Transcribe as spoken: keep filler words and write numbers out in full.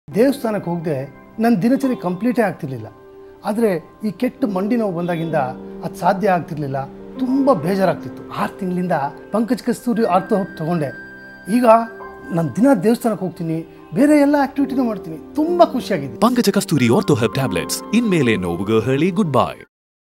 ದೇವಸ್ಥಾನಕ್ಕೆ ಹೋಗದೆ ನನ್ನ ದಿನಚರಿ ಕಂಪ್ಲೀಟೇ ಆಗ್ತಿರ್ಲಿಲ್ಲ. ಆದರೆ ಈ ಕೆಟ್ಟ ಮಂಡಿ ನೋವು ಬಂದಾಗಿಂದ ಅದು ಸಾಧ್ಯ ಆಗ್ತಿರ್ಲಿಲ್ಲ. ತುಂಬ ಬೇಜಾರಾಗ್ತಿತ್ತು. ಆರು ತಿಂಗಳಿಂದ ಪಂಕಜ್ ಕಸ್ತೂರಿ ಆರ್ಥೋ ಹೋಗಿ ತೊಗೊಂಡೆ. ಈಗ ನಾನು ದಿನ ದೇವಸ್ಥಾನಕ್ಕೆ ಹೋಗ್ತೀನಿ, ಬೇರೆ ಎಲ್ಲ ಆಕ್ಟಿವಿಟಿನೂ ಮಾಡ್ತೀನಿ. ತುಂಬ ಖುಷಿಯಾಗಿದೆ. Pankaja Kasthuri ortho help tablets. ಇನ್ಮೇಲೆ ನೋವುಗೆ ಹೇಳಿ ಗುಡ್ ಬೈ.